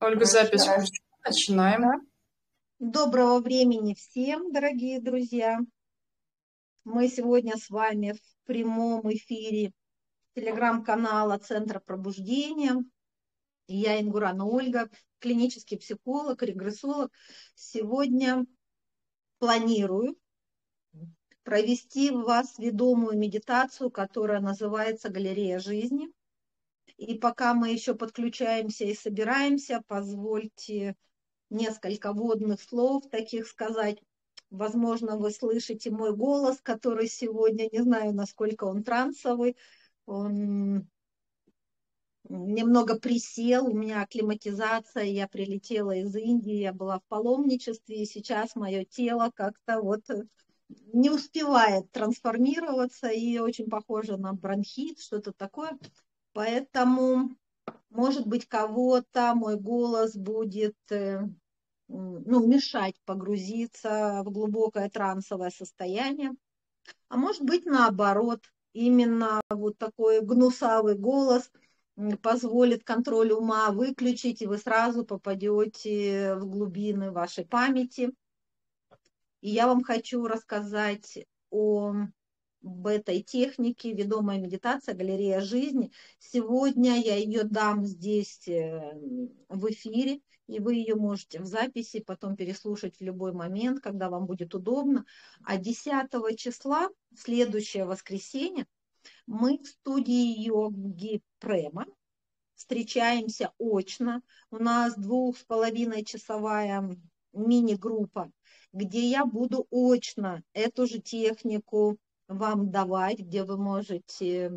Ольга, запись включена. Начинаем. Доброго времени всем, дорогие друзья. Мы сегодня с вами в прямом эфире телеграм-канала Центра пробуждения. Я Ингурана Ольга, клинический психолог, регрессолог. Сегодня планирую провести в вас ведомую медитацию, которая называется «Галерея жизни». И пока мы еще подключаемся и собираемся, позвольте несколько вводных слов таких сказать. Возможно, вы слышите мой голос, который сегодня, не знаю, насколько он трансовый, он немного присел, у меня акклиматизация, я прилетела из Индии, я была в паломничестве, и сейчас мое тело как-то вот не успевает трансформироваться, и очень похоже на бронхит, что-то такое. Поэтому, может быть, кого-то мой голос будет мешать погрузиться в глубокое трансовое состояние. А может быть, наоборот, именно вот такой гнусавый голос позволит контроль ума выключить, и вы сразу попадете в глубины вашей памяти. И я вам хочу рассказать об этой технике, ведомая медитация, галерея жизни. Сегодня я ее дам здесь в эфире, и вы ее можете в записи потом переслушать в любой момент, когда вам будет удобно. А 10 числа, следующее воскресенье, мы в студии йоги Према встречаемся очно. У нас 2,5-часовая мини-группа, где я буду очно эту же технику вам давать, где вы можете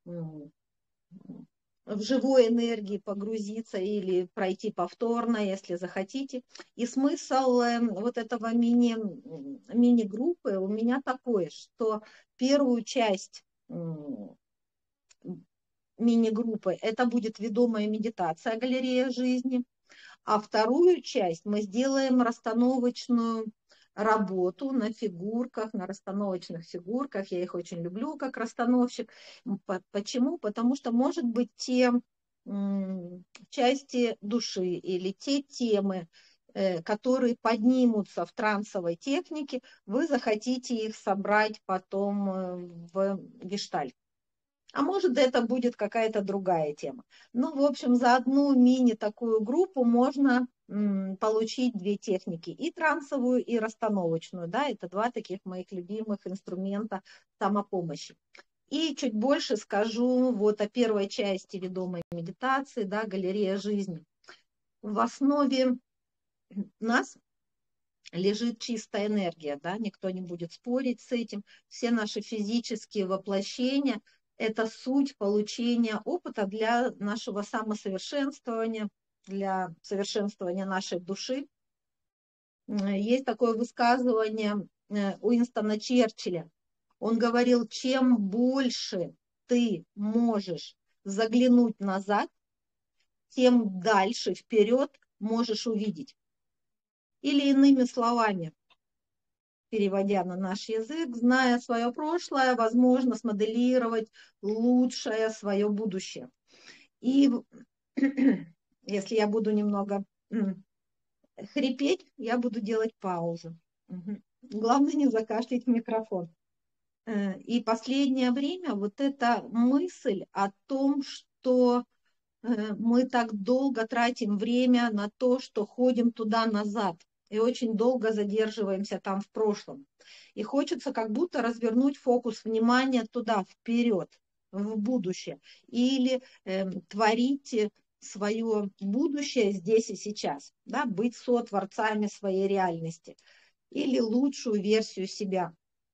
в живой энергии погрузиться или пройти повторно, если захотите. И смысл вот этого мини-группы у меня такой, что первую часть мини-группы это будет ведомая медитация «Галерея жизни», а вторую часть мы сделаем расстановочную работу на фигурках, на расстановочных фигурках. Я их очень люблю как расстановщик. Почему? Потому что, может быть, те части души или те темы, которые поднимутся в трансовой технике, вы захотите их собрать потом в гештальт. А может, это будет какая-то другая тема. Ну, в общем, за одну мини-такую группу можно получить две техники. И трансовую, и расстановочную. Да, это два таких моих любимых инструмента самопомощи. И чуть больше скажу вот о первой части ведомой медитации, да, галерея жизни. В основе нас лежит чистая энергия, да, никто не будет спорить с этим. Все наши физические воплощения – это суть получения опыта для нашего самосовершенствования, для совершенствования нашей души. Есть такое высказывание Уинстона Черчилля. Он говорил, чем больше ты можешь заглянуть назад, тем дальше, вперед можешь увидеть. Или иными словами, переводя на наш язык, зная свое прошлое, возможно смоделировать лучшее свое будущее. И если я буду немного хрипеть, я буду делать паузу. Главное не закашлять в микрофон. И последнее время вот эта мысль о том, что мы так долго тратим время на то, что ходим туда-назад, и очень долго задерживаемся там в прошлом. И хочется как будто развернуть фокус внимания туда, вперед, в будущее. Или творить свое будущее здесь и сейчас. Да, быть сотворцами своей реальности. Или лучшую версию себя.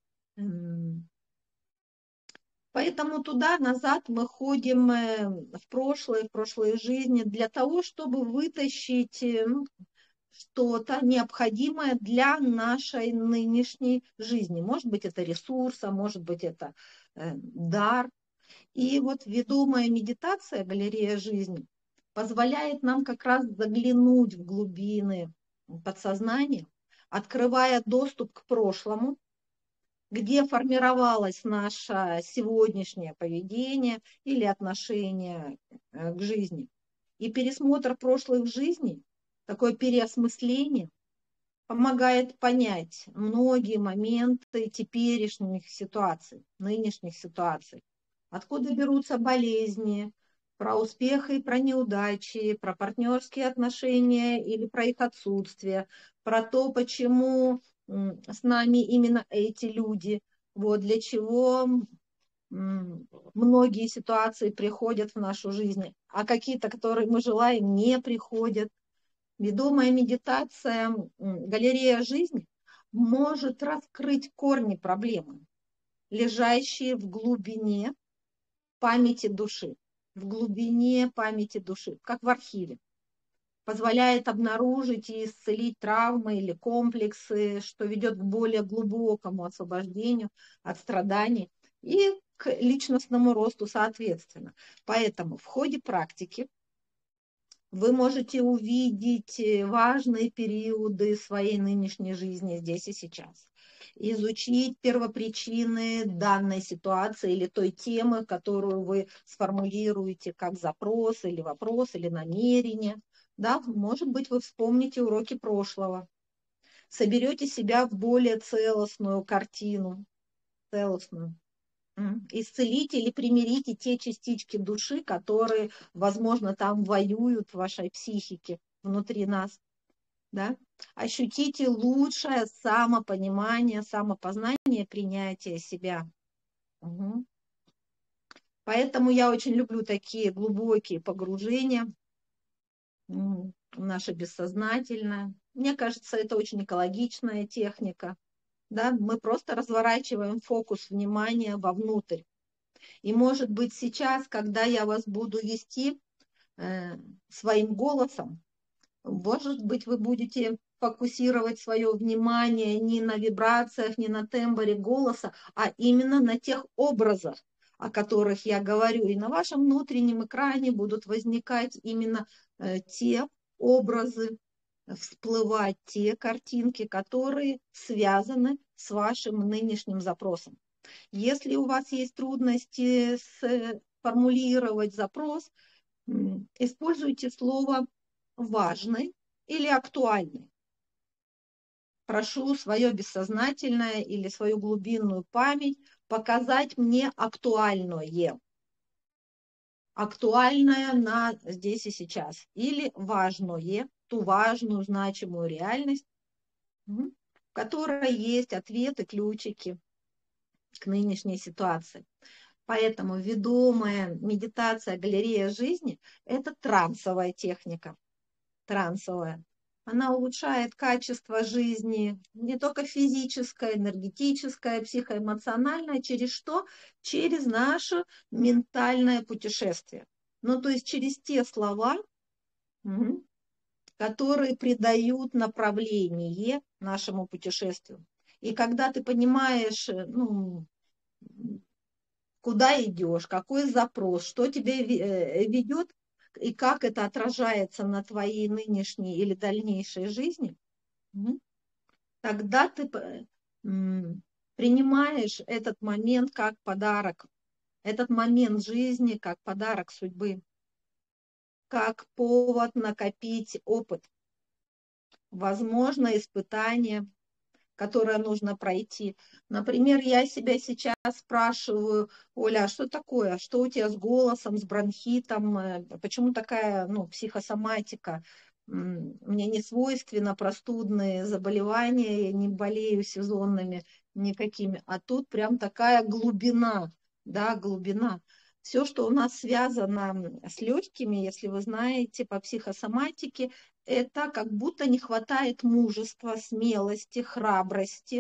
Поэтому туда-назад мы ходим в прошлые жизни для того, чтобы вытащить что-то необходимое для нашей нынешней жизни. Может быть, это ресурс, а может быть, это дар. И вот ведомая медитация «Галерея жизни» позволяет нам как раз заглянуть в глубины подсознания, открывая доступ к прошлому, где формировалось наше сегодняшнее поведение или отношение к жизни. И пересмотр прошлых жизней, такое переосмысление, помогает понять многие моменты теперешних ситуаций, нынешних ситуаций. Откуда берутся болезни, про успехи и про неудачи, про партнерские отношения или про их отсутствие, про то, почему с нами именно эти люди, вот для чего многие ситуации приходят в нашу жизнь, а какие-то, которые мы желаем, не приходят. Ведомая медитация, галерея жизни, может раскрыть корни проблемы, лежащие в глубине памяти души, в глубине памяти души, как в архиве. Позволяет обнаружить и исцелить травмы или комплексы, что ведет к более глубокому освобождению от страданий и к личностному росту соответственно. Поэтому в ходе практики вы можете увидеть важные периоды своей нынешней жизни здесь и сейчас. Изучить первопричины данной ситуации или той темы, которую вы сформулируете как запрос или вопрос или намерение. Да, может быть, вы вспомните уроки прошлого, соберете себя в более целостную картину, целостную. Исцелите или примирите те частички души, которые, возможно, там воюют в вашей психике, внутри нас. Да? Ощутите лучшее самопонимание, самопознание, принятие себя. Угу. Поэтому я очень люблю такие глубокие погружения в наше бессознательное. Мне кажется, это очень экологичная техника. Да? Мы просто разворачиваем фокус внимания вовнутрь. И может быть сейчас, когда я вас буду вести своим голосом, может быть вы будете фокусировать свое внимание не на вибрациях, не на тембре голоса, а именно на тех образах, о которых я говорю. И на вашем внутреннем экране будут возникать именно те образы, всплывать те картинки, которые связаны с вашим нынешним запросом. Если у вас есть трудности сформулировать запрос, используйте слово «важный» или «актуальный». Прошу свое бессознательное или свою глубинную память показать мне актуальное. Актуальное на здесь и сейчас. Или важное, ту важную, значимую реальность, в которой есть ответы, ключики к нынешней ситуации. Поэтому ведомая медитация галерея жизни – это трансовая техника. Трансовая. Она улучшает качество жизни, не только физическое, энергетическое, психоэмоциональное. Через что? Через наше ментальное путешествие. Ну, то есть через те слова, которые придают направление нашему путешествию. И когда ты понимаешь, куда идешь, какой запрос, что тебя ведет и как это отражается на твоей нынешней или дальнейшей жизни, тогда ты принимаешь этот момент как подарок, этот момент жизни как подарок судьбы, как повод накопить опыт, возможно, испытание, которое нужно пройти. Например, я себя сейчас спрашиваю: Оля, а что такое? Что у тебя с голосом, с бронхитом? Почему такая, психосоматика? Мне не свойственно простудные заболевания, я не болею сезонными никакими. А тут прям такая глубина, да, глубина. Все, что у нас связано с легкими, если вы знаете, по психосоматике, это как будто не хватает мужества, смелости, храбрости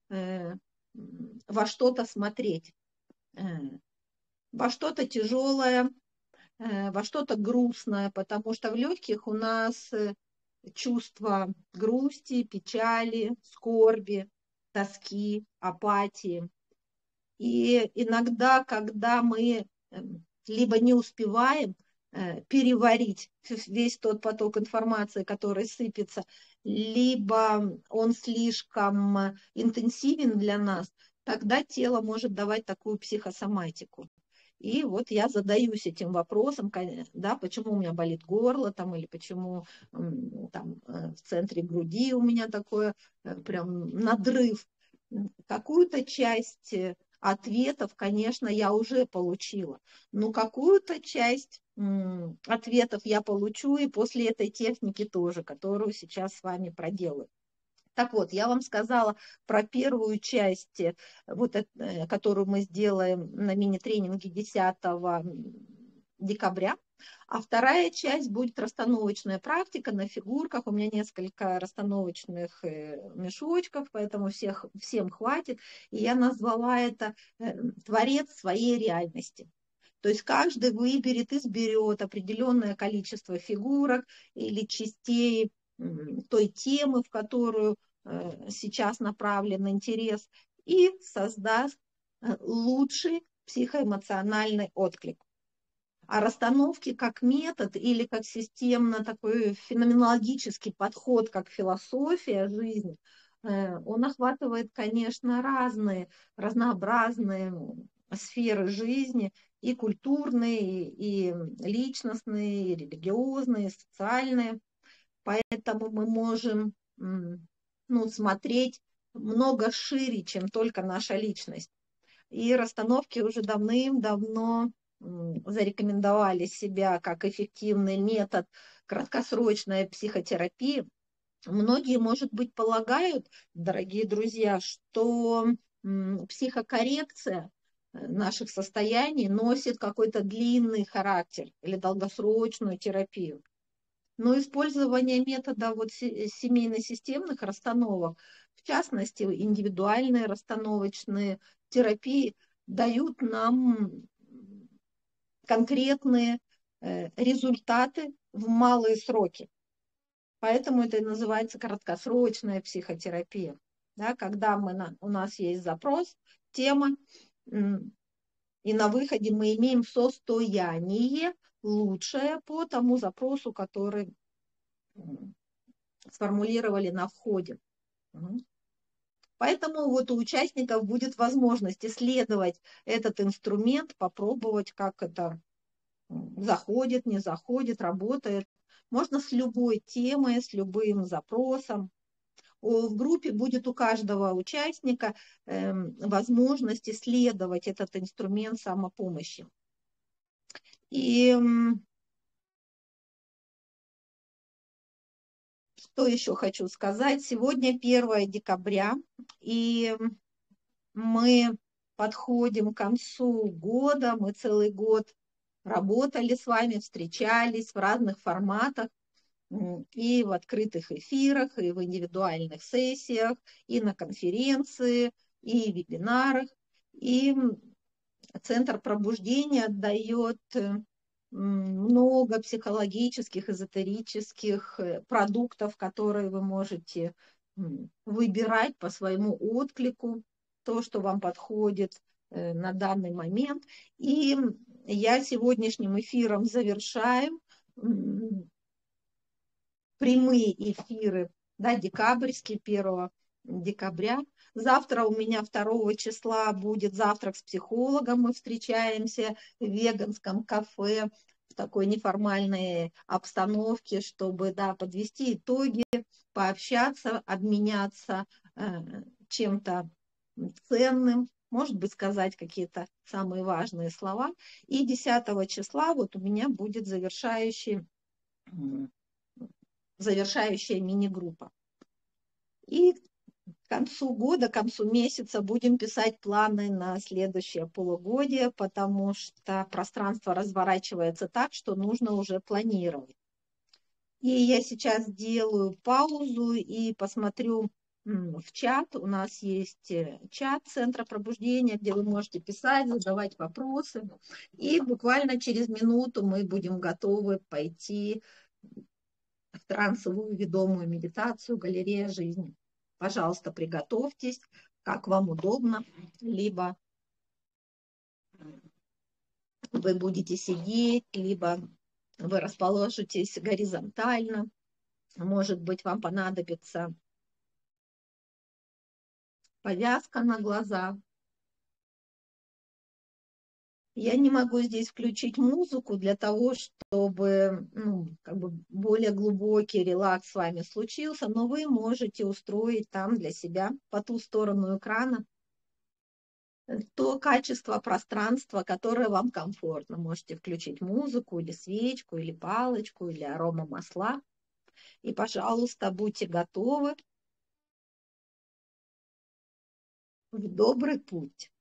во что-то смотреть, во что-то тяжелое, во что-то грустное, потому что в легких у нас чувство грусти, печали, скорби, тоски, апатии. И иногда, когда мы либо не успеваем переварить весь тот поток информации, который сыпется, либо он слишком интенсивен для нас, тогда тело может давать такую психосоматику. И вот я задаюсь этим вопросом, да, почему у меня болит горло, там, или почему там, в центре груди у меня такое прям надрыв. Какую-то часть ответов, конечно, я уже получила, но какую-то часть ответов я получу и после этой техники тоже, которую сейчас с вами проделаю. Так вот, я вам сказала про первую часть, которую мы сделаем на мини-тренинге 10 декабря. А вторая часть будет расстановочная практика на фигурках. У меня несколько расстановочных мешочков, поэтому всем хватит. И я назвала это «Творец своей реальности». То есть каждый выберет, изберет определенное количество фигурок или частей той темы, в которую сейчас направлен интерес, и создаст лучший психоэмоциональный отклик. А расстановки как метод или как системно такой феноменологический подход, как философия жизни, он охватывает, конечно, разнообразные сферы жизни, и культурные, и личностные, и религиозные, и социальные. Поэтому мы можем смотреть много шире, чем только наша личность. И расстановки уже давным-давно зарекомендовали себя как эффективный метод краткосрочной психотерапии. Многие, может быть, полагают, дорогие друзья, что психокоррекция наших состояний носит какой-то длинный характер или долгосрочную терапию. Но использование метода семейно-системных расстановок, в частности, индивидуальные расстановочные терапии, дают нам конкретные результаты в малые сроки. Поэтому это и называется краткосрочная психотерапия. Да, когда у нас есть запрос, тема, и на выходе мы имеем состояние лучшее по тому запросу, который сформулировали на входе. Поэтому вот у участников будет возможность исследовать этот инструмент, попробовать, как это заходит, не заходит, работает. Можно с любой темой, с любым запросом. В группе будет у каждого участника возможность исследовать этот инструмент самопомощи. И что еще хочу сказать? Сегодня 1 декабря, и мы подходим к концу года. Мы целый год работали с вами, встречались в разных форматах, и в открытых эфирах, и в индивидуальных сессиях, и на конференции, и вебинарах. И Центр пробуждения дает много психологических, эзотерических продуктов, которые вы можете выбирать по своему отклику, то, что вам подходит на данный момент. И я сегодняшним эфиром завершаю прямые эфиры, да, декабрьские, 1 декабря. Завтра у меня 2 числа будет завтрак с психологом. Мы встречаемся в веганском кафе в такой неформальной обстановке, чтобы, да, подвести итоги, пообщаться, обменяться чем-то ценным, может быть, сказать какие-то самые важные слова. И 10 числа вот у меня будет завершающая мини-группа. И к концу года, к концу месяца будем писать планы на следующее полугодие, потому что пространство разворачивается так, что нужно уже планировать. И я сейчас делаю паузу и посмотрю в чат. У нас есть чат Центра пробуждения, где вы можете писать, задавать вопросы. И буквально через минуту мы будем готовы пойти в трансовую ведомую медитацию «Галерея жизни». Пожалуйста, приготовьтесь, как вам удобно, либо вы будете сидеть, либо вы расположитесь горизонтально. Может быть, вам понадобится повязка на глаза. Я не могу здесь включить музыку для того, чтобы как бы более глубокий релакс с вами случился, но вы можете устроить там для себя по ту сторону экрана то качество пространства, которое вам комфортно. Можете включить музыку или свечку, или палочку, или аромамасла. И, пожалуйста, будьте готовы в добрый путь.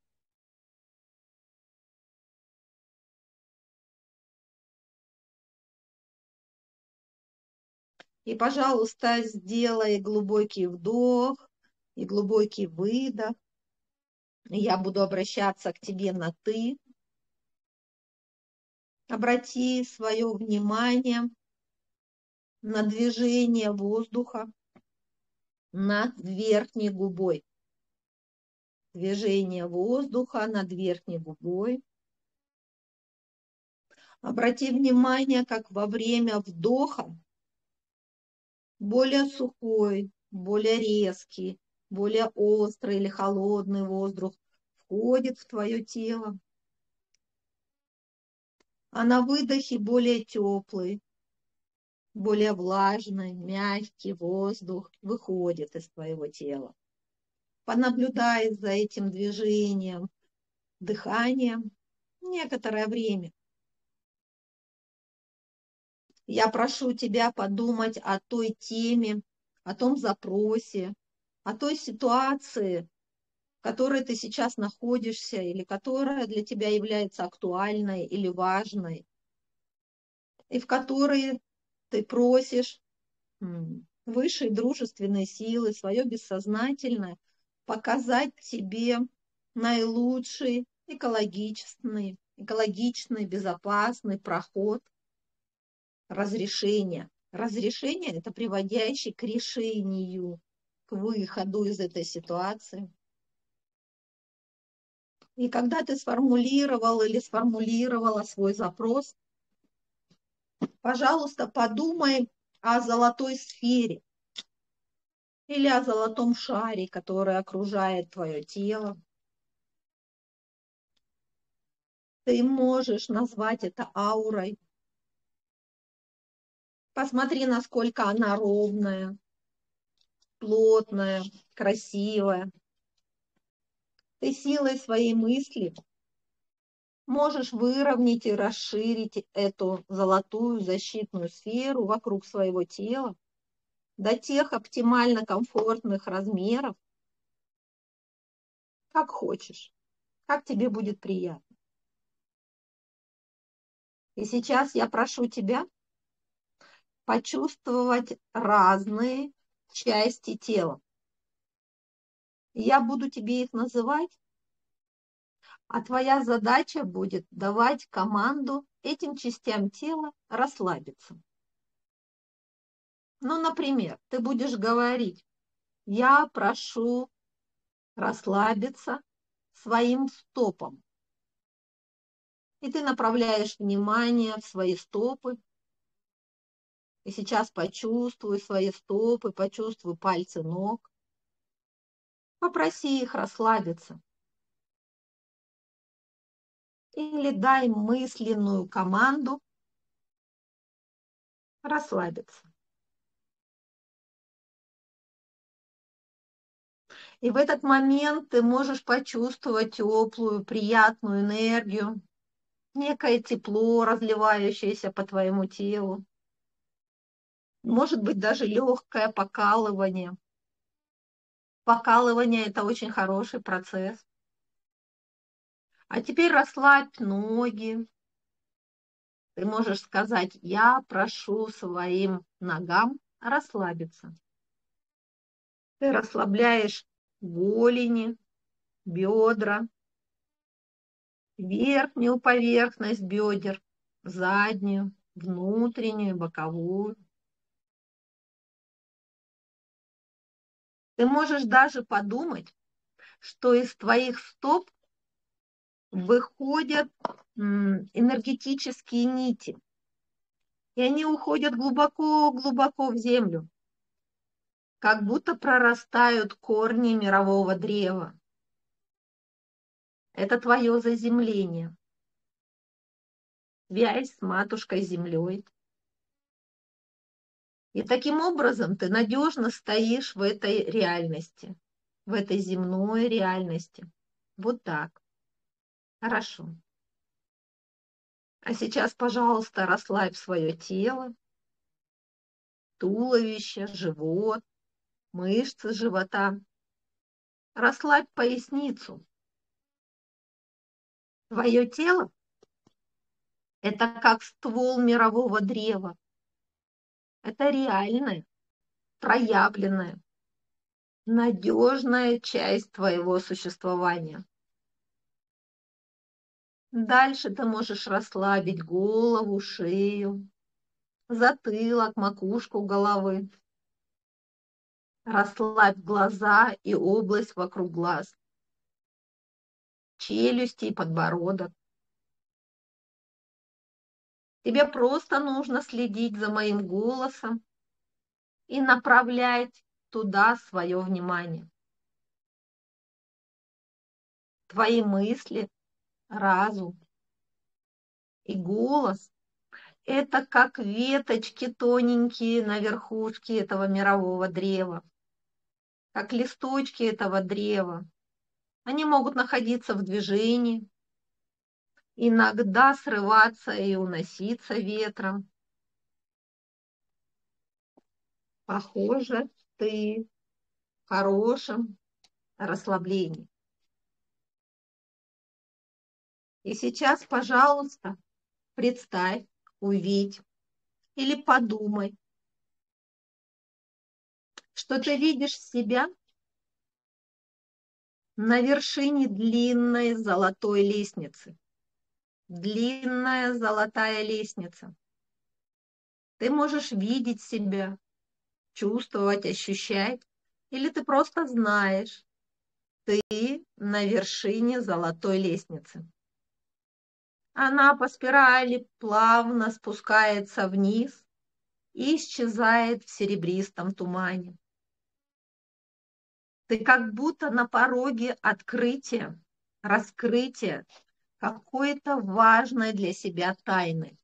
И, пожалуйста, сделай глубокий вдох и глубокий выдох. Я буду обращаться к тебе на «ты». Обрати свое внимание на движение воздуха над верхней губой. Движение воздуха над верхней губой. Обрати внимание, как во время вдоха более сухой, более резкий, более острый или холодный воздух входит в твое тело, а на выдохе более теплый, более влажный, мягкий воздух выходит из твоего тела. Понаблюдай за этим движением, дыханием некоторое время. Я прошу тебя подумать о той теме, о том запросе, о той ситуации, в которой ты сейчас находишься или которая для тебя является актуальной или важной, и в которой ты просишь высшей дружественной силы, свое бессознательное, показать тебе наилучший экологичный, безопасный проход разрешения. Разрешение – это приводящий к решению, к выходу из этой ситуации. И когда ты сформулировал или сформулировала свой запрос, пожалуйста, подумай о золотой сфере или о золотом шаре, который окружает твое тело. Ты можешь назвать это аурой. Посмотри, насколько она ровная, плотная, красивая. Ты силой своей мысли можешь выровнять и расширить эту золотую защитную сферу вокруг своего тела до тех оптимально комфортных размеров, как хочешь, как тебе будет приятно. И сейчас я прошу тебя почувствовать разные части тела. Я буду тебе их называть, а твоя задача будет давать команду этим частям тела расслабиться. Ну, например, ты будешь говорить: я прошу расслабиться своим стопам. И ты направляешь внимание в свои стопы. И сейчас почувствуй свои стопы, почувствуй пальцы ног. Попроси их расслабиться. Или дай мысленную команду расслабиться. И в этот момент ты можешь почувствовать теплую, приятную энергию, некое тепло, разливающееся по твоему телу. Может быть, даже легкое покалывание. Покалывание – это очень хороший процесс. А теперь расслабь ноги. Ты можешь сказать: я прошу своим ногам расслабиться. Ты расслабляешь голени, бедра, верхнюю поверхность бедер, заднюю, внутреннюю, боковую. Ты можешь даже подумать, что из твоих стоп выходят энергетические нити, и они уходят глубоко-глубоко в землю, как будто прорастают корни мирового древа. Это твое заземление, связь с Матушкой-Землей. И таким образом ты надежно стоишь в этой реальности, в этой земной реальности. Вот так. Хорошо. А сейчас, пожалуйста, расслабь свое тело, туловище, живот, мышцы живота. Расслабь поясницу. Твое тело– это как ствол мирового древа. Это реальное, проявленная, надежная часть твоего существования. Дальше ты можешь расслабить голову, шею, затылок, макушку головы. Расслабь глаза и область вокруг глаз, челюсти и подбородок. Тебе просто нужно следить за моим голосом и направлять туда свое внимание. Твои мысли, разум и голос– это как веточки тоненькие на верхушке этого мирового древа, как листочки этого древа. Они могут находиться в движении, иногда срываться и уноситься ветром. Похоже, ты в хорошем расслаблении. И сейчас, пожалуйста, представь, увидь или подумай, что ты видишь себя на вершине длинной золотой лестницы. Длинная золотая лестница. Ты можешь видеть себя, чувствовать, ощущать, или ты просто знаешь, ты на вершине золотой лестницы. Она по спирали плавно спускается вниз и исчезает в серебристом тумане. Ты как будто на пороге открытия, раскрытия какой-то важной для себя тайны.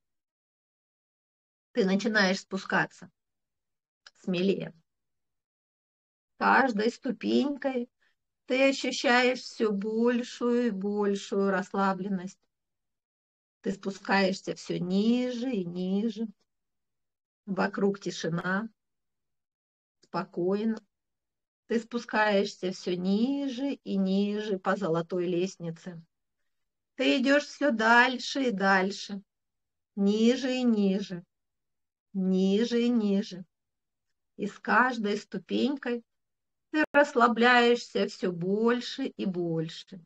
Ты начинаешь спускаться смелее. Каждой ступенькой ты ощущаешь все большую и большую расслабленность. Ты спускаешься все ниже и ниже. Вокруг тишина, спокойно. Ты спускаешься все ниже и ниже по золотой лестнице. Ты идешь все дальше и дальше, ниже и ниже, ниже и ниже. И с каждой ступенькой ты расслабляешься все больше и больше.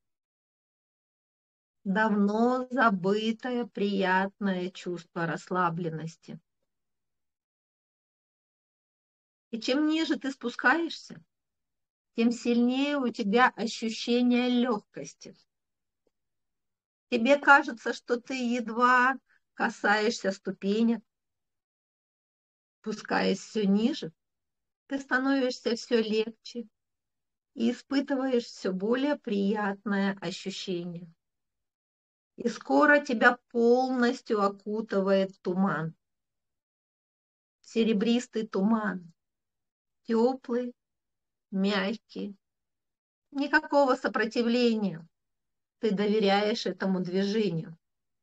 Давно забытое приятное чувство расслабленности. И чем ниже ты спускаешься, тем сильнее у тебя ощущение легкости. Тебе кажется, что ты едва касаешься ступенек, спускаясь все ниже, ты становишься все легче и испытываешь все более приятное ощущение. И скоро тебя полностью окутывает туман. Серебристый туман, теплый, мягкий, никакого сопротивления. Ты доверяешь этому движению.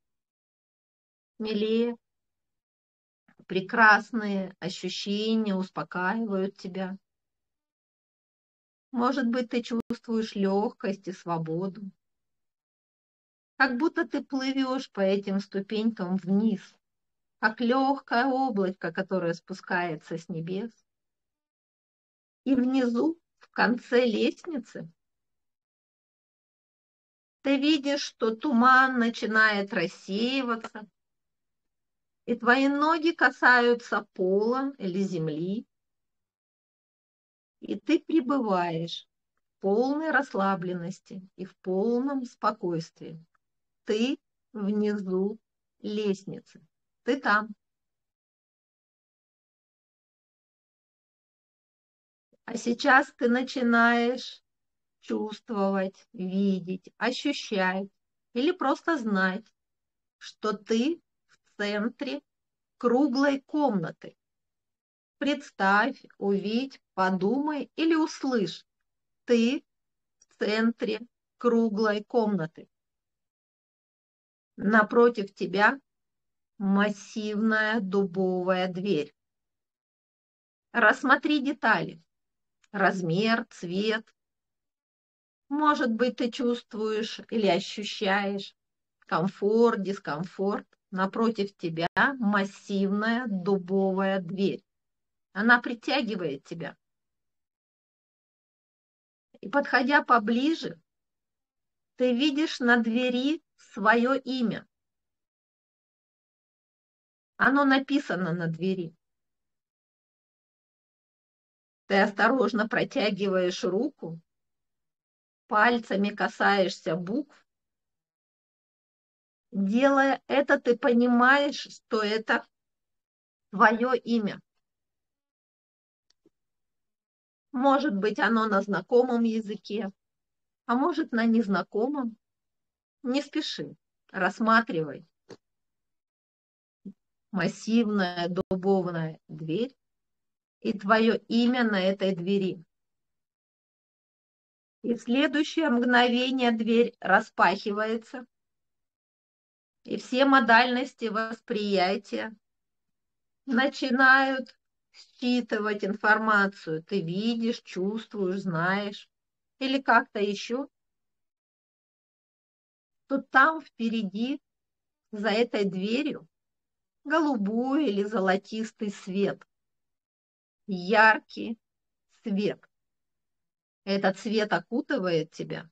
Смелее, прекрасные ощущения успокаивают тебя. Может быть, ты чувствуешь легкость и свободу. Как будто ты плывешь по этим ступенькам вниз, как легкое облако, которое спускается с небес. И внизу, в конце лестницы, ты видишь, что туман начинает рассеиваться, и твои ноги касаются пола или земли, и ты пребываешь в полной расслабленности и в полном спокойствии. Ты внизу лестницы, ты там. А сейчас ты начинаешь чувствовать, видеть, ощущать или просто знать, что ты в центре круглой комнаты. Представь, увидь, подумай или услышь. Ты в центре круглой комнаты. Напротив тебя массивная дубовая дверь. Рассмотри детали. Размер, цвет. Может быть, ты чувствуешь или ощущаешь комфорт, дискомфорт. Напротив тебя массивная дубовая дверь. Она притягивает тебя. И подходя поближе, ты видишь на двери свое имя. Оно написано на двери. Ты осторожно протягиваешь руку, пальцами касаешься букв. Делая это, ты понимаешь, что это твое имя. Может быть, оно на знакомом языке, а может, на незнакомом. Не спеши, рассматривай. Массивная дубовая дверь и твое имя на этой двери. И в следующее мгновение дверь распахивается, и все модальности восприятия начинают считывать информацию. Ты видишь, чувствуешь, знаешь, или как-то еще, то там впереди, за этой дверью, голубой или золотистый свет, яркий свет. Этот свет окутывает тебя.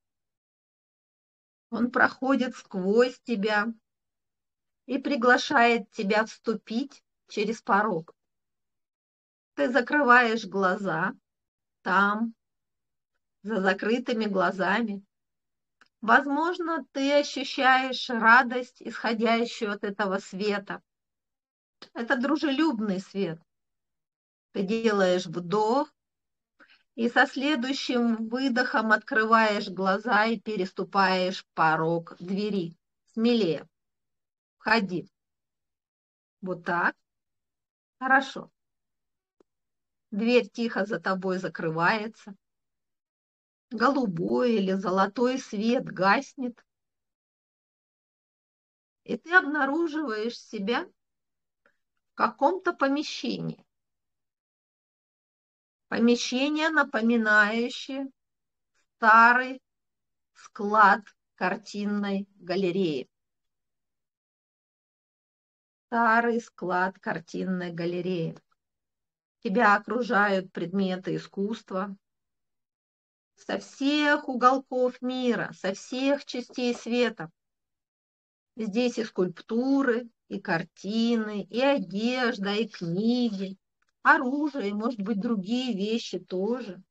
Он проходит сквозь тебя и приглашает тебя вступить через порог. Ты закрываешь глаза там, за закрытыми глазами. Возможно, ты ощущаешь радость, исходящую от этого света. Это дружелюбный свет. Ты делаешь вдох и со следующим выдохом открываешь глаза и переступаешь порог двери. Смелее. Входи. Вот так. Хорошо. Дверь тихо за тобой закрывается. Голубой или золотой свет гаснет. И ты обнаруживаешь себя в каком-то помещении. Помещение, напоминающее старый склад картинной галереи. Старый склад картинной галереи. Тебя окружают предметы искусства со всех уголков мира, со всех частей света. Здесь и скульптуры, и картины, и одежда, и книги, оружие, и, может быть, другие вещи тоже.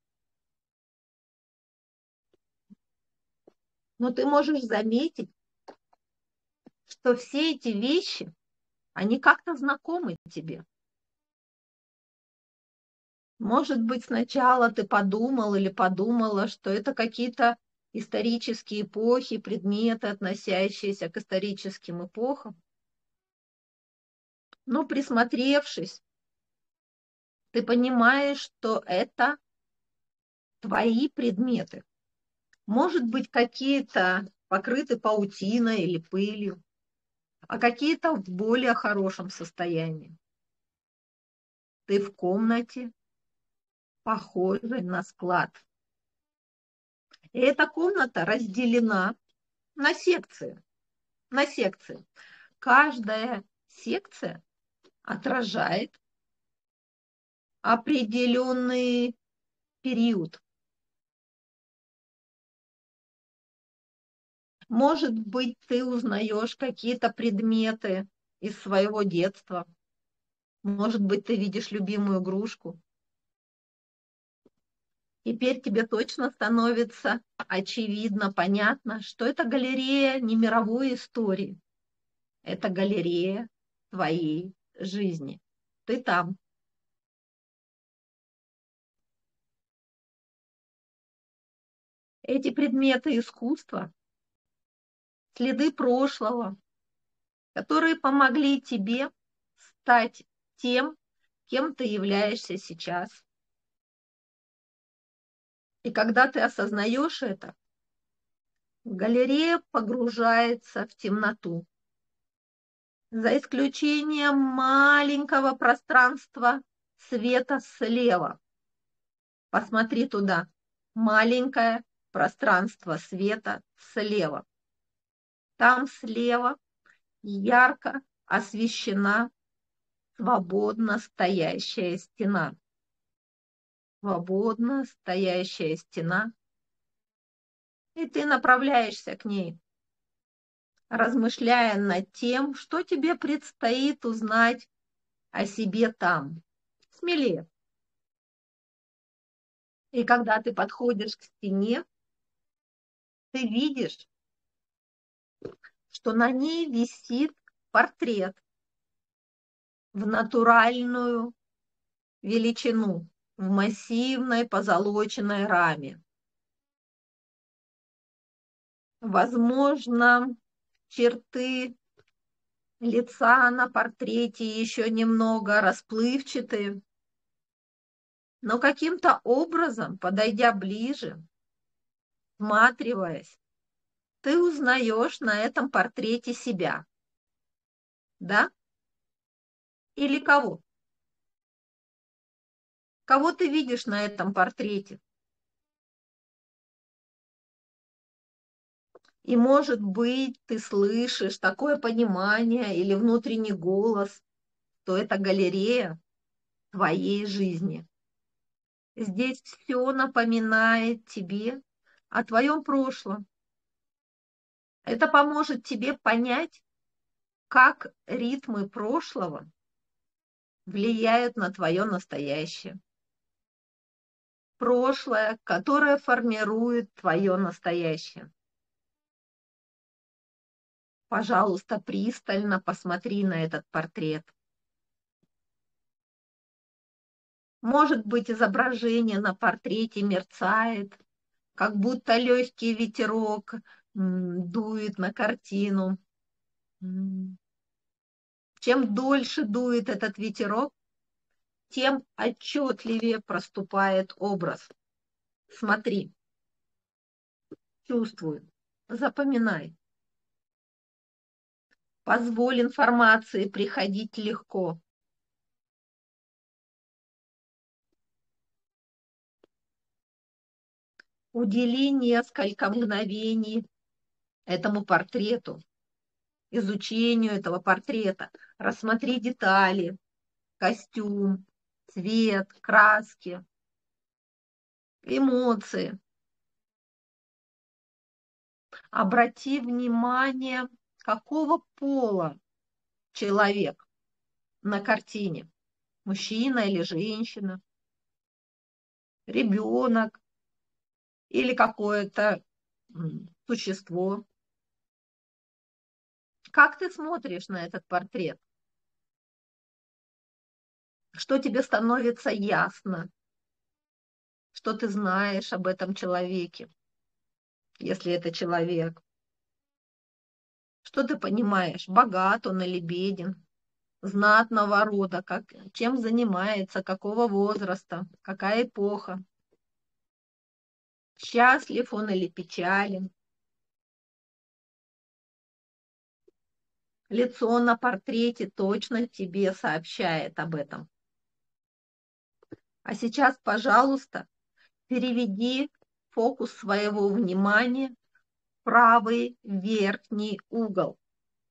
Но ты можешь заметить, что все эти вещи, они как-то знакомы тебе. Может быть, сначала ты подумал или подумала, что это какие-то исторические эпохи, предметы, относящиеся к историческим эпохам. Но присмотревшись, ты понимаешь, что это твои предметы. Может быть, какие-то покрыты паутиной или пылью, а какие-то в более хорошем состоянии. Ты в комнате, похожей на склад. И эта комната разделена на секции. На секции. Каждая секция отражает определенный период. Может быть, ты узнаешь какие-то предметы из своего детства. Может быть, ты видишь любимую игрушку. Теперь тебе точно становится очевидно, понятно, что это галерея не мировой истории. Это галерея твоей жизни. Ты там. Эти предметы искусства, следы прошлого, которые помогли тебе стать тем, кем ты являешься сейчас. И когда ты осознаешь это, галерея погружается в темноту. За исключением маленького пространства света слева. Посмотри туда. Маленькое пространство света слева. Там слева ярко освещена свободно стоящая стена. Свободно стоящая стена. И ты направляешься к ней, размышляя над тем, что тебе предстоит узнать о себе там. Смелее. И когда ты подходишь к стене, ты видишь, что на ней висит портрет в натуральную величину, в массивной позолоченной раме. Возможно, черты лица на портрете еще немного расплывчатые, но каким-то образом, подойдя ближе, всматриваясь, ты узнаешь на этом портрете себя. Да? Или кого? Кого ты видишь на этом портрете? И, может быть, ты слышишь такое понимание или внутренний голос, что это галерея твоей жизни. Здесь все напоминает тебе о твоем прошлом. Это поможет тебе понять, как ритмы прошлого влияют на твое настоящее. Прошлое, которое формирует твое настоящее. Пожалуйста, пристально посмотри на этот портрет. Может быть, изображение на портрете мерцает, как будто легкий ветерок дует на картину. Чем дольше дует этот ветерок, тем отчетливее проступает образ. Смотри, чувствуй, запоминай. Позволь информации приходить легко. Удели несколько мгновений этому портрету, изучению этого портрета. Рассмотри детали, костюм, цвет, краски, эмоции. Обрати внимание, какого пола человек на картине. Мужчина или женщина, ребенок или какое-то существо. Как ты смотришь на этот портрет? Что тебе становится ясно? Что ты знаешь об этом человеке, если это человек? Что ты понимаешь, богат он или беден, знатного рода, чем занимается, какого возраста, какая эпоха, счастлив он или печален? Лицо на портрете точно тебе сообщает об этом. А сейчас, пожалуйста, переведи фокус своего внимания в правый верхний угол.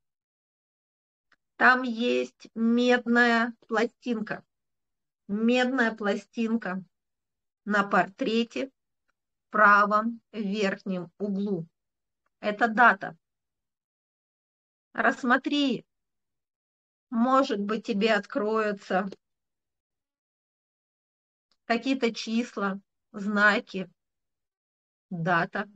Там есть медная пластинка. Медная пластинка на портрете в правом верхнем углу. Это дата. Рассмотри, может быть, тебе откроются какие-то числа, знаки, дата.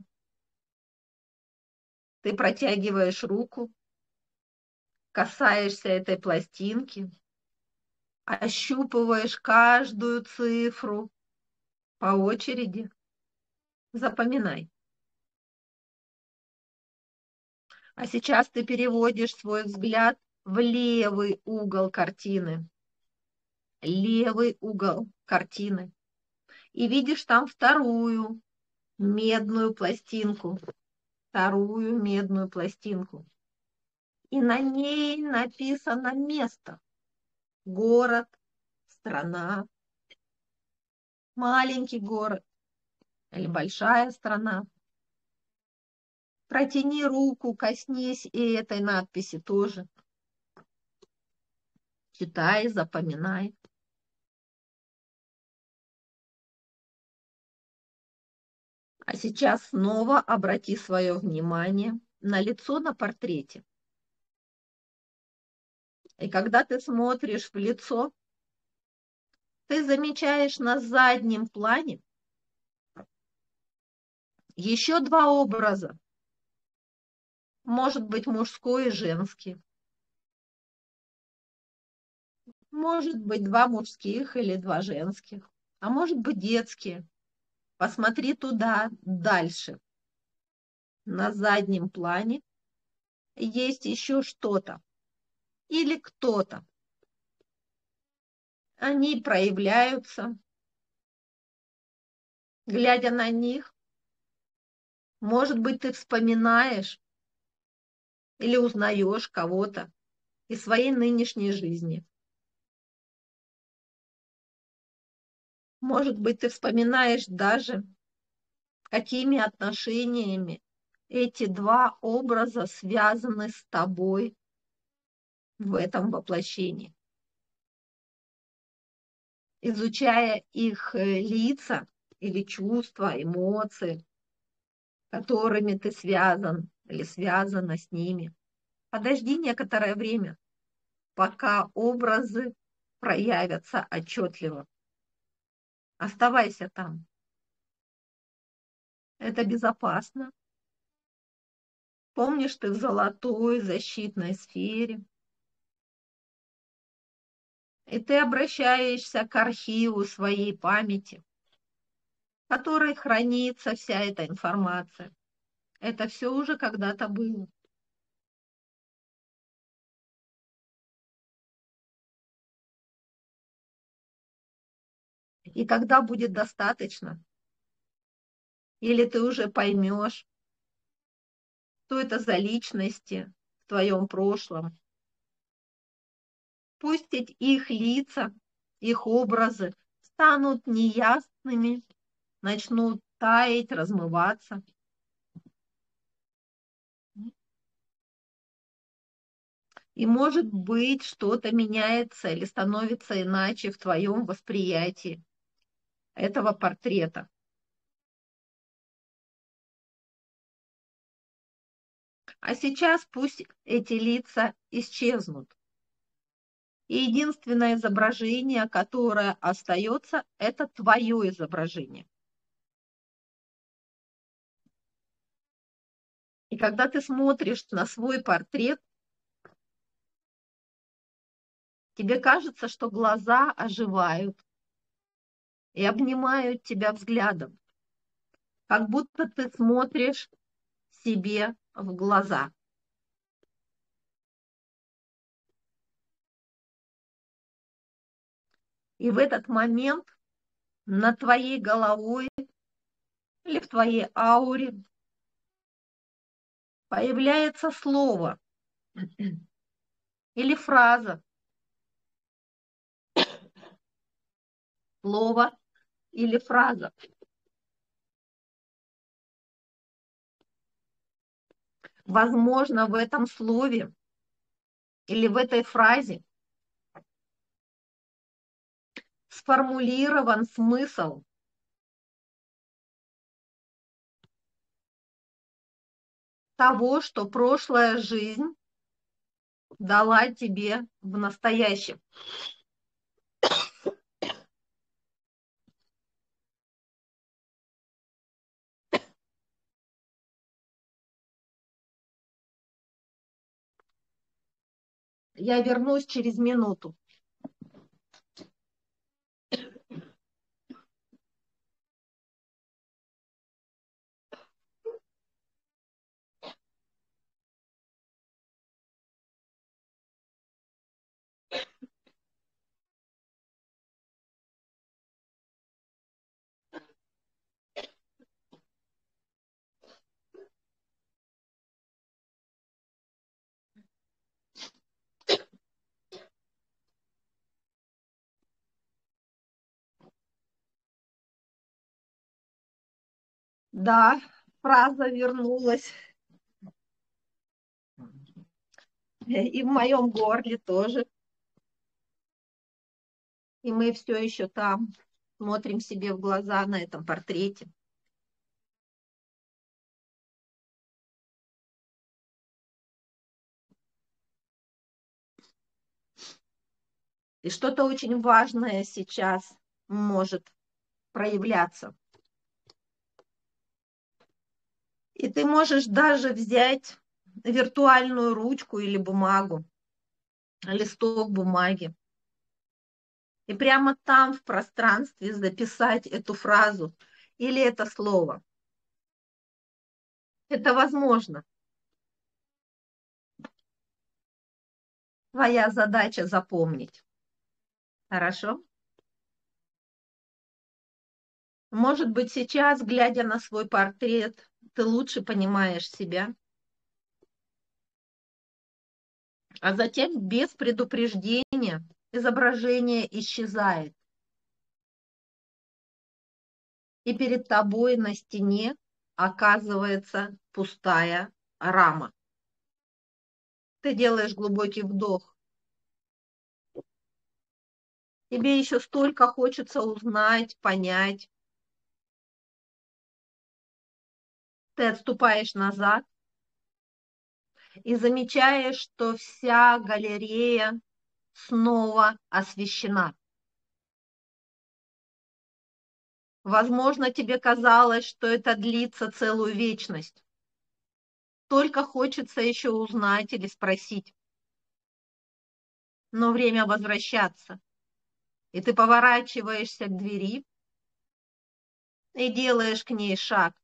Ты протягиваешь руку, касаешься этой пластинки, ощупываешь каждую цифру по очереди. Запоминай. А сейчас ты переводишь свой взгляд в левый угол картины. Левый угол картины. И видишь там вторую медную пластинку. Вторую медную пластинку. И на ней написано место. Город, страна, маленький город или большая страна. Протяни руку, коснись и этой надписи тоже. Читай, запоминай. А сейчас снова обрати свое внимание на лицо на портрете. И когда ты смотришь в лицо, ты замечаешь на заднем плане еще два образа. Может быть, мужской и женский. Может быть, два мужских или два женских. А может быть, детские. Посмотри туда дальше. На заднем плане есть еще что-то или кто-то. Они проявляются. Глядя на них, может быть, ты вспоминаешь или узнаешь кого-то из своей нынешней жизни. Может быть, ты вспоминаешь даже, какими отношениями эти два образа связаны с тобой в этом воплощении. Изучая их лица или чувства, эмоции, которыми ты связан или связана с ними. Подожди некоторое время, пока образы проявятся отчетливо. Оставайся там. Это безопасно. Помнишь, ты в золотой защитной сфере. И ты обращаешься к архиву своей памяти, в которой хранится вся эта информация. Это все уже когда-то было. И когда будет достаточно, или ты уже поймешь, что это за личности в твоем прошлом, пусть их лица, их образы станут неясными, начнут таять, размываться. И, может быть, что-то меняется или становится иначе в твоем восприятии этого портрета. А сейчас пусть эти лица исчезнут. И единственное изображение, которое остается, это твое изображение. И когда ты смотришь на свой портрет, тебе кажется, что глаза оживают и обнимают тебя взглядом, как будто ты смотришь себе в глаза. И в этот момент над твоей головой или в твоей ауре появляется слово или фраза. Слово или фраза. Возможно, в этом слове или в этой фразе сформулирован смысл того, что прошлая жизнь дала тебе в настоящем. Я вернусь через минуту. Да, фраза вернулась. И в моем горле тоже. И мы все еще там смотрим себе в глаза на этом портрете. И что-то очень важное сейчас может проявляться. И ты можешь даже взять виртуальную ручку или бумагу, листок бумаги, и прямо там в пространстве записать эту фразу или это слово. Это возможно. Твоя задача запомнить. Хорошо? Может быть, сейчас, глядя на свой портрет, ты лучше понимаешь себя, а затем без предупреждения изображение исчезает. И перед тобой на стене оказывается пустая рама. Ты делаешь глубокий вдох. Тебе еще столько хочется узнать, понять. Ты отступаешь назад и замечаешь, что вся галерея снова освещена. Возможно, тебе казалось, что это длится целую вечность. Только хочется еще узнать или спросить. Но время возвращаться. И ты поворачиваешься к двери и делаешь к ней шаг.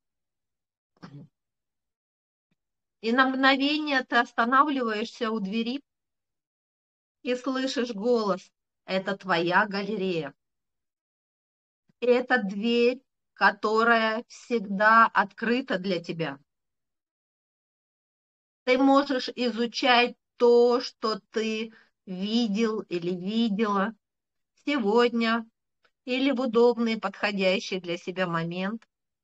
И на мгновение ты останавливаешься у двери и слышишь голос. Это твоя галерея. И это дверь, которая всегда открыта для тебя. Ты можешь изучать то, что ты видел или видела сегодня или в удобный, подходящий для себя момент,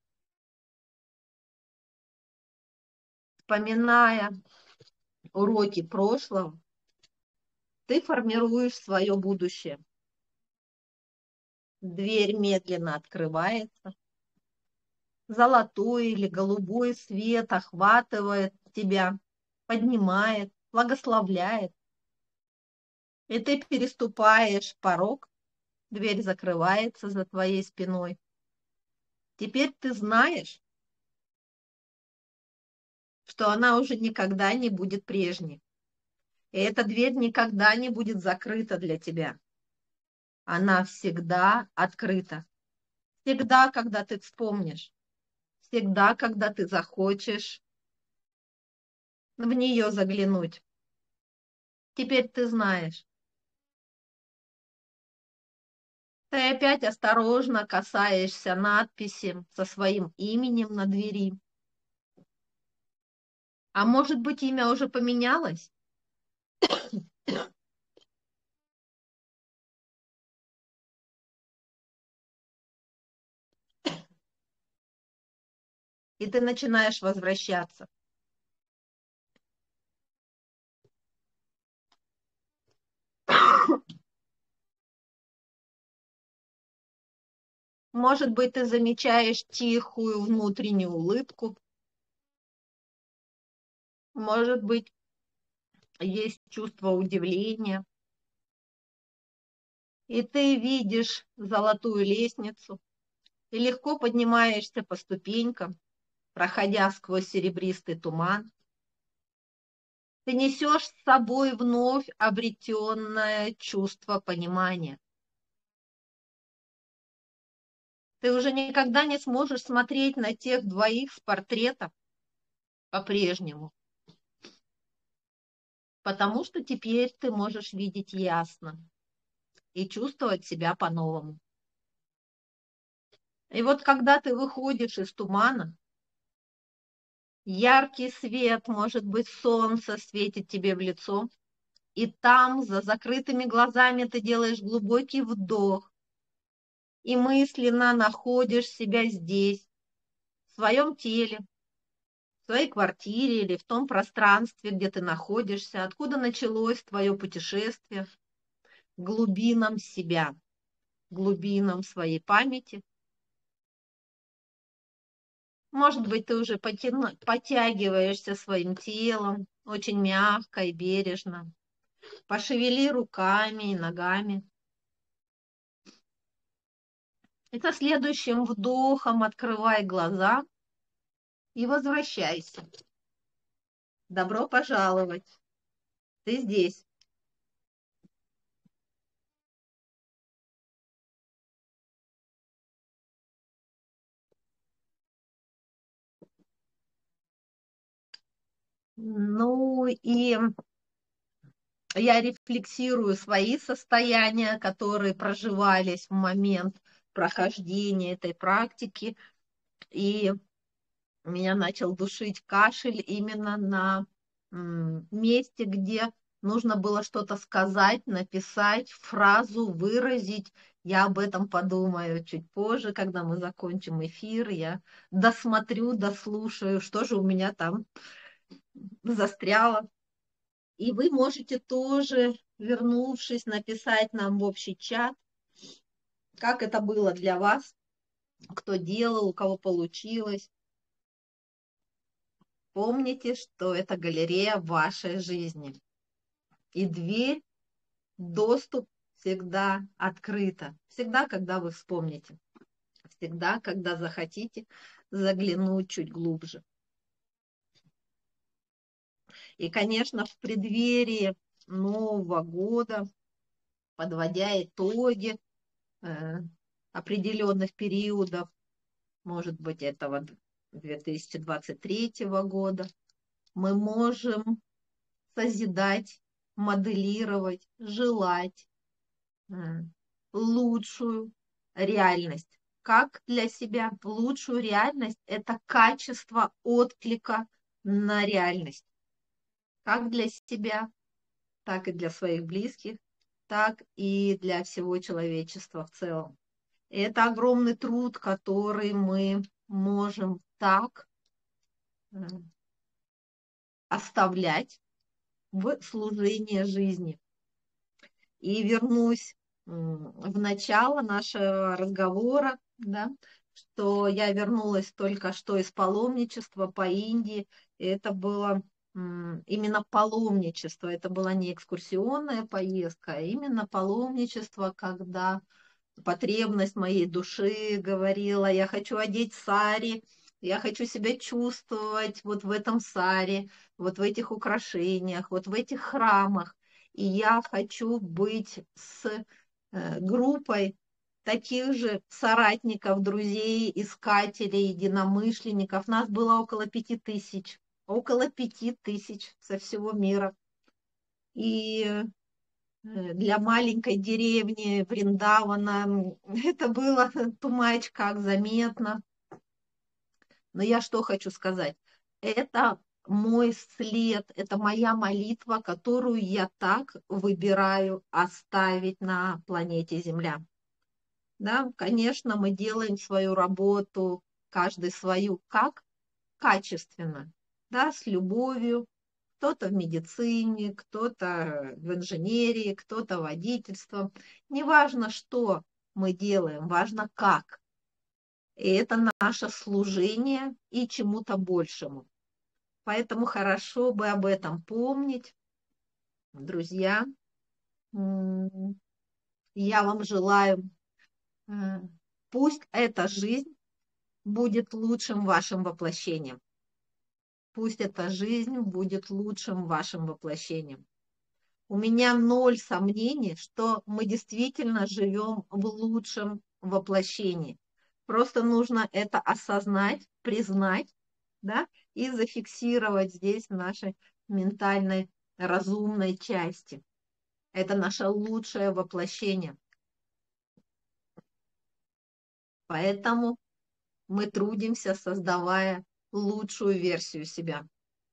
вспоминая уроки прошлого, ты формируешь свое будущее. Дверь медленно открывается, золотой или голубой свет охватывает тебя, поднимает, благословляет. И ты переступаешь порог, дверь закрывается за твоей спиной. Теперь ты знаешь, что она уже никогда не будет прежней. И эта дверь никогда не будет закрыта для тебя. Она всегда открыта. Всегда, когда ты вспомнишь. Всегда, когда ты захочешь в нее заглянуть. Теперь ты знаешь. Ты опять осторожно касаешься надписи со своим именем на двери. А может быть, имя уже поменялось? И ты начинаешь возвращаться. Может быть, ты замечаешь тихую внутреннюю улыбку. Может быть, есть чувство удивления. И ты видишь золотую лестницу и легко поднимаешься по ступенькам, проходя сквозь серебристый туман. Ты несешь с собой вновь обретенное чувство понимания. Ты уже никогда не сможешь смотреть на тех двоих с портрета по-прежнему, потому что теперь ты можешь видеть ясно и чувствовать себя по-новому. И вот когда ты выходишь из тумана, яркий свет, может быть, солнце светит тебе в лицо, и там, за закрытыми глазами, ты делаешь глубокий вдох и мысленно находишь себя здесь, в своем теле, в своей квартире или в том пространстве, где ты находишься, откуда началось твое путешествие к глубинам себя, глубинам своей памяти. Может быть, ты уже подтягиваешься своим телом, очень мягко и бережно. Пошевели руками и ногами. И со следующим вдохом открывай глаза и возвращайся. Добро пожаловать. Ты здесь. Ну и я рефлексирую свои состояния, которые проживались в момент прохождения этой практики. И меня начал душить кашель именно на месте, где нужно было что-то сказать, написать, фразу выразить. Я об этом подумаю чуть позже, когда мы закончим эфир. Я досмотрю, дослушаю, что же у меня там застряло. И вы можете тоже, вернувшись, написать нам в общий чат, как это было для вас, кто делал, у кого получилось. Помните, что это галерея вашей жизни. И дверь, доступ всегда открыта. Всегда, когда вы вспомните. Всегда, когда захотите заглянуть чуть глубже. И, конечно, в преддверии Нового года, подводя итоги определенных периодов, может быть, этого 2023 года, мы можем созидать, моделировать, желать лучшую реальность. Как для себя лучшую реальность? Это качество отклика на реальность. Как для себя, так и для своих близких, так и для всего человечества в целом. И это огромный труд, который мы можем так оставлять в служение жизни. И вернусь в начало нашего разговора, да, что я вернулась только что из паломничества по Индии. И это было именно паломничество. Это была не экскурсионная поездка, а именно паломничество, когда потребность моей души говорила: я хочу одеть сари, я хочу себя чувствовать вот в этом саре, вот в этих украшениях, вот в этих храмах. И я хочу быть с группой таких же соратников, друзей, искателей, единомышленников. Нас было около 5000. Около 5000 со всего мира. И для маленькой деревни Вриндавана это было too much, как заметно. Но я что хочу сказать? Это мой след, это моя молитва, которую я так выбираю оставить на планете Земля. Да, конечно, мы делаем свою работу, каждый свою, как качественно, да, с любовью. Кто-то в медицине, кто-то в инженерии, кто-то водительством. Неважно, что мы делаем, важно как. И это наше служение и чему-то большему. Поэтому хорошо бы об этом помнить, друзья. Я вам желаю, пусть эта жизнь будет лучшим вашим воплощением. Пусть эта жизнь будет лучшим вашим воплощением. У меня 0 сомнений, что мы действительно живем в лучшем воплощении. Просто нужно это осознать, признать, да, и зафиксировать здесь в нашей ментальной, разумной части. Это наше лучшее воплощение. Поэтому мы трудимся, создавая лучшую версию себя.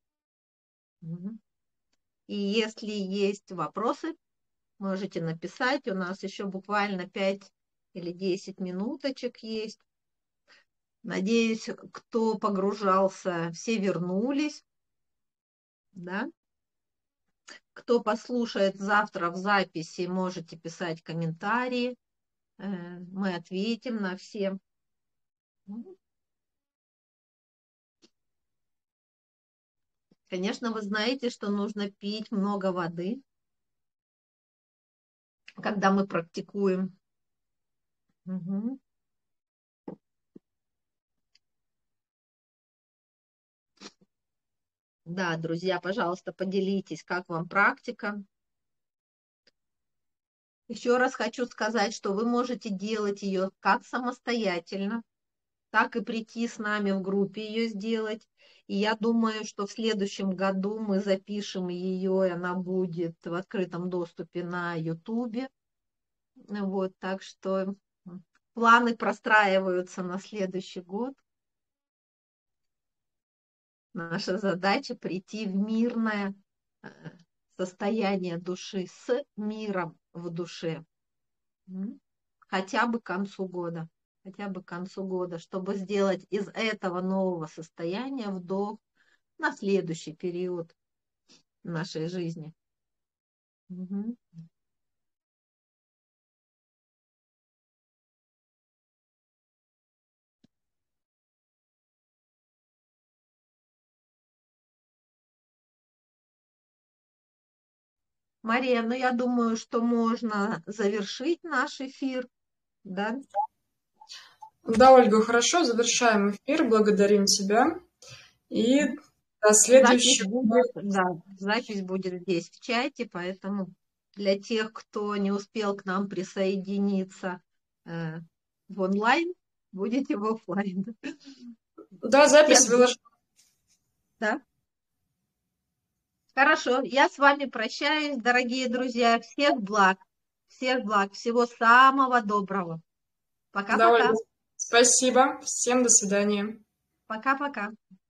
И если есть вопросы, можете написать. У нас еще буквально 5 или 10 минуточек есть. Надеюсь, кто погружался, все вернулись, да? Кто послушает завтра в записи, можете писать комментарии, мы ответим на все. Конечно, вы знаете, что нужно пить много воды, когда мы практикуем. Угу. Да, друзья, пожалуйста, поделитесь, как вам практика. Еще раз хочу сказать, что вы можете делать ее как самостоятельно, так и прийти с нами в группе ее сделать. И я думаю, что в следующем году мы запишем ее, и она будет в открытом доступе на YouTube. Вот, так что планы простраиваются на следующий год. Наша задача прийти в мирное состояние души с миром в душе. Хотя бы к концу года. Хотя бы к концу года, чтобы сделать из этого нового состояния вдох на следующий период нашей жизни. Угу. Мария, ну я думаю, что можно завершить наш эфир, да? Да, Ольга, хорошо, завершаем эфир, благодарим тебя. И до следующего. Запись будет здесь в чате, поэтому для тех, кто не успел к нам присоединиться в онлайн, будете в офлайн. Да, запись выложена. Да. Хорошо, я с вами прощаюсь, дорогие друзья. Всех благ, всего самого доброго. Да, Пока-пока. Ольга, спасибо. Всем до свидания. Пока-пока.